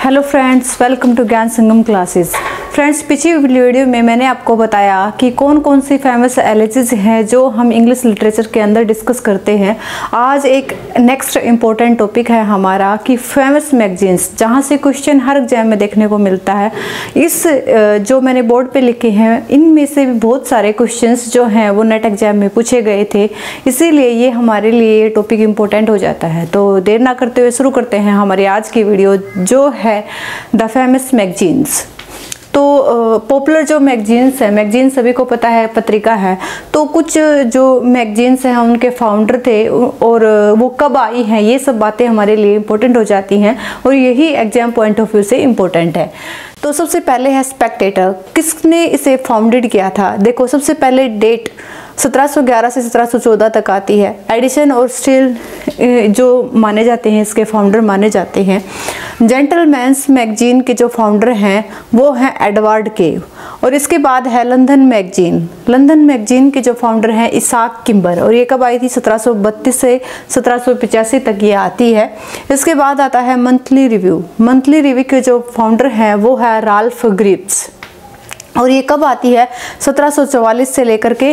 Hello friends, welcome to Gyan Sangam classes. Friends, पिछली video में मैंने आपको बताया कि कौन कौन सी फेमस एलिजेस हैं जो हम इंग्लिश लिटरेचर के अंदर डिस्कस करते हैं। आज एक नेक्स्ट इम्पोर्टेंट टॉपिक है हमारा कि फेमस मैगजीन्स, जहां से क्वेश्चन हर एग्जाम में देखने को मिलता है। इस जो मैंने बोर्ड पे लिखे हैं इनमें से भी बहुत सारे क्वेश्चंस जो हैं वो नेट एग्जाम में पूछे गए थे, इसीलिए ये हमारे लिए ये टॉपिक इम्पोर्टेंट हो जाता है। तो देर ना करते हुए शुरू करते हैं हमारी आज की वीडियो, जो है द फेमस मैगजीन्स। तो पॉपुलर जो मैगजीन्स है, मैगजीन सभी को पता है पत्रिका है, तो कुछ जो मैगजीन्स हैं उनके फाउंडर थे और वो कब आई हैं, ये सब बातें हमारे लिए इम्पोर्टेंट हो जाती हैं और यही एग्जाम पॉइंट ऑफ व्यू से इम्पोर्टेंट है। तो सबसे पहले है स्पेक्टेटर। किसने इसे फाउंडेड किया था? देखो, सबसे पहले डेट 1711 से 1714 तक आती है। एडिसन और स्टील जो माने जाते हैं, इसके फाउंडर माने जाते हैं। जेंटलमैन्स मैगजीन के जो फाउंडर हैं वो हैं एडवर्ड केव। और इसके बाद है लंदन मैगजीन। लंदन मैगजीन के जो फाउंडर हैं इसाक किम्बर, और ये कब आई थी? 1732 से 1785 तक ये आती है। इसके बाद आता है मंथली रिव्यू। मंथली रिव्यू के जो फाउंडर हैं वो है राल्फ ग्रिप्स, और ये कब आती है? 1744 से लेकर के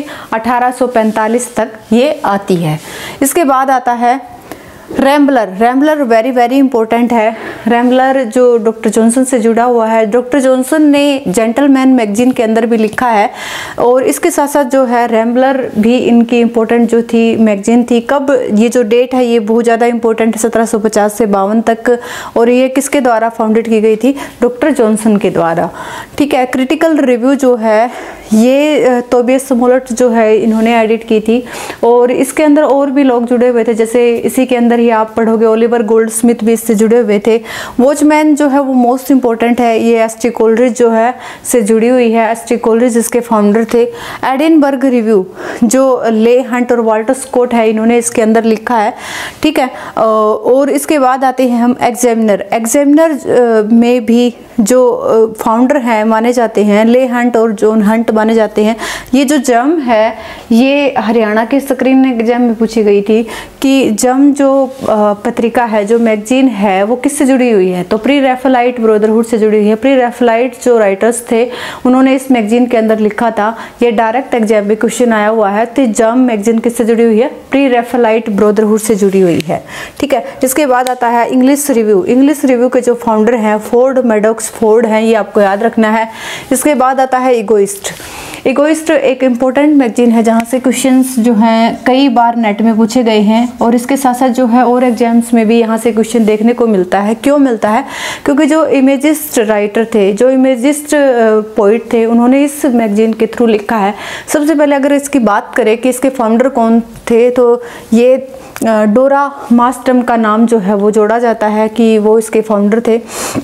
1845 तक ये आती है। इसके बाद आता है Rambler. Rambler very very important है। रैम्बलर जो डॉक्टर जॉनसन से जुड़ा हुआ है। डॉक्टर जॉनसन ने जेंटलमैन मैगजीन के अंदर भी लिखा है, और इसके साथ साथ जो है रैम्बलर भी इनकी इम्पोर्टेंट जो थी मैगजीन थी। कब? ये जो डेट है ये बहुत ज़्यादा इंपॉर्टेंट है, 1750 से 52 तक। और ये किसके द्वारा फाउंडेड की गई थी? डॉक्टर जॉनसन के द्वारा। ठीक है। क्रिटिकल रिव्यू जो है ये तोबियस स्मोलर्ट जो है इन्होंने एडिट की थी, और इसके अंदर और भी लोग जुड़े हुए थे। जैसे इसी के अंदर ही आप पढ़ोगे ओलिवर गोल्डस्मिथ भी इससे जुड़े हुए थे। वॉचमैन जो है वो मोस्ट इंपॉर्टेंट है, ये एस.टी. कोलरिज जो है से जुड़ी हुई है। एस.टी. कोलरिज इसके फाउंडर थे। एडिनबर्ग रिव्यू जो ले हंट और वाल्टर स्कॉट है, इन्होंने इसके अंदर लिखा है। ठीक है। और इसके बाद आते हैं हम एग्जामिनर। एग्जामिनर में भी जो फाउंडर हैं माने जाते हैं ले हंट और जॉन हंट माने जाते हैं। ये जो जम है ये हरियाणा के स्क्रीन एग्जाम में पूछी गई थी कि जम जो पत्रिका है, जो मैगजीन है, वो किससे जुड़ी हुई है? तो प्री रैफेलाइट ब्रदरहुड से जुड़ी हुई है। प्री रैफेलाइट जो राइटर्स थे उन्होंने इस मैगजीन के अंदर लिखा था। ये डायरेक्ट एग्जाम में क्वेश्चन आया हुआ है। तो जम मैगजीन किससे जुड़ी हुई है? प्री रैफेलाइट ब्रदरहुड से जुड़ी हुई है। ठीक है। इसके बाद आता है इंग्लिश रिव्यू। इंग्लिश रिव्यू के जो फाउंडर हैं फोर्ड मैडॉक्स फोर्ड हैं, ये आपको याद रखना है। इसके बाद आता है इगोइस्ट। इगोइस्ट एक इम्पोर्टेंट मैगजीन है जहाँ से क्वेश्चंस जो हैं कई बार नेट में पूछे गए हैं, और इसके साथ साथ जो है और एग्जाम्स में भी यहाँ से क्वेश्चन देखने को मिलता है। क्यों मिलता है? क्योंकि जो इमेजिस्ट राइटर थे, जो इमेजिस्ट पोइट थे, उन्होंने इस मैगजीन के थ्रू लिखा है। सबसे पहले अगर इसकी बात करें कि इसके फाउंडर कौन थे, तो ये डोरा मास्टम का नाम जो है वो जोड़ा जाता है कि वो इसके फाउंडर थे।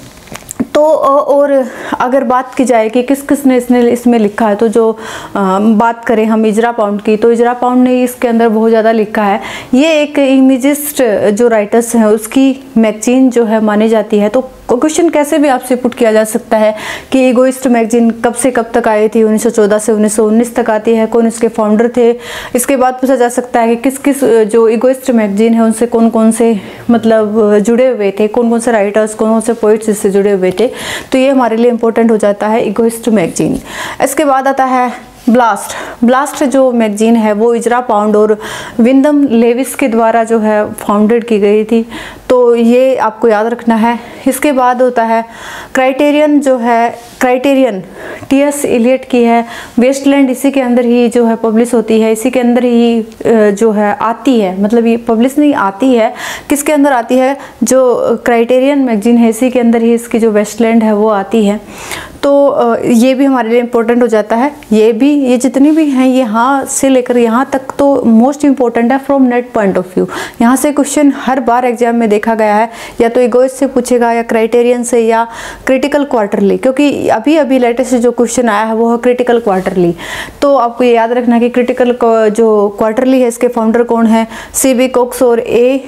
तो और अगर बात की जाए कि किस किस ने इसमें लिखा है, तो जो बात करें हम इजरा पाउंड की, तो इजरा पाउंड ने इसके अंदर बहुत ज़्यादा लिखा है। ये एक इमेजिस्ट जो राइटर्स हैं उसकी मैगजीन जो है मानी जाती है। तो क्वेश्चन कैसे भी आपसे पुट किया जा सकता है कि इगोइस्ट मैगजीन कब से कब तक आई थी? 1914 से 1919 तक आती है। कौन इसके फाउंडर थे? इसके बाद पूछा जा सकता है कि किस किस जो इगोइस्ट मैगजीन है उनसे कौन कौन से मतलब जुड़े हुए थे, कौन कौन से राइटर्स, कौन कौन से पोइट्स इससे जुड़े हुए थे। तो ये हमारे लिए इंपॉर्टेंट हो जाता है इगोइस्ट मैगजीन। इसके बाद आता है ब्लास्ट। ब्लास्ट जो मैगजीन है वो इजरा पाउंड और विंडम लेविस के द्वारा जो है फाउंडेड की गई थी, तो ये आपको याद रखना है। इसके बाद होता है क्राइटेरियन। जो है क्राइटेरियन टी.एस. इलियट की है। वेस्टलैंड इसी के अंदर ही जो है पब्लिश होती है, इसी के अंदर ही जो है आती है, मतलब ये पब्लिश नहीं आती है, किसके अंदर आती है? जो क्राइटेरियन मैगजीन है इसी के अंदर ही इसकी जो वेस्टलैंड है वो आती है। तो ये भी हमारे लिए इम्पोर्टेंट हो जाता है। ये जितनी भी हैं यहाँ से लेकर यहाँ तक तो मोस्ट इम्पोर्टेंट है from net point of view. यहाँ से क्वेश्चन हर बार एग्जाम में देखा गया है, या तो इगोइस्ट से पूछेगा, या क्राइटेरियन से, या क्रिटिकल क्वार्टरली, क्योंकि अभी अभी लेटेस्ट जो क्वेश्चन आया है वो है क्रिटिकल क्वार्टरली। तो आपको ये याद रखना कि क्रिटिकल जो क्वार्टरली है इसके फाउंडर कौन है? C.B. कॉक्स और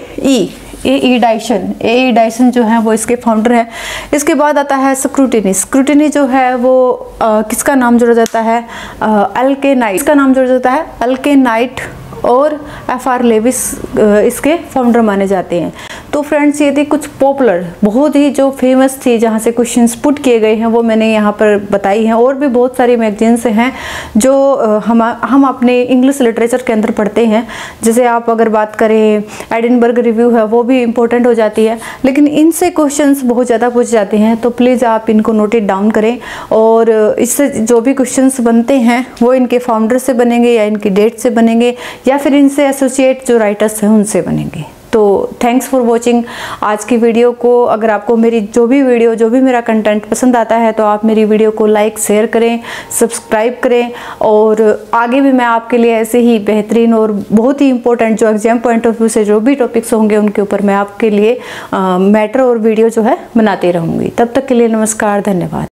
ए.ई. डाइसन जो है वो इसके फाउंडर है। इसके बाद आता है स्क्रूटिनी। स्क्रूटिनी जो है वो किसका नाम जोड़ा जाता है? अल्केनाइट। इसका नाम जोड़ा जाता है अल्केनाइट और FR लेविस इसके फाउंडर माने जाते हैं। तो फ्रेंड्स ये थी कुछ पॉपुलर, बहुत ही जो फेमस थी, जहाँ से क्वेश्चंस पुट किए गए हैं वो मैंने यहाँ पर बताई हैं। और भी बहुत सारी मैगजीन्स हैं जो हम अपने इंग्लिश लिटरेचर के अंदर पढ़ते हैं। जैसे आप अगर बात करें एडिनबर्ग रिव्यू है, वो भी इंपॉर्टेंट हो जाती है, लेकिन इनसे क्वेश्चंस बहुत ज़्यादा पूछ जाते हैं। तो प्लीज़ आप इनको नोट इट डाउन करें, और इससे जो भी क्वेश्चंस बनते हैं वो इनके फाउंडर से बनेंगे, या इनकी डेट से बनेंगे, या फिर इनसे एसोसिएट जो राइटर्स हैं उनसे बनेंगे। तो थैंक्स फॉर वॉचिंग आज की वीडियो को। अगर आपको मेरी जो भी मेरा कंटेंट पसंद आता है तो आप मेरी वीडियो को लाइक शेयर करें, सब्सक्राइब करें, और आगे भी मैं आपके लिए ऐसे ही बेहतरीन और बहुत ही इंपॉर्टेंट जो एग्जाम पॉइंट ऑफ व्यू से जो भी टॉपिक्स होंगे उनके ऊपर मैं आपके लिए मैटर और वीडियो जो है बनाती रहूँगी। तब तक के लिए नमस्कार, धन्यवाद।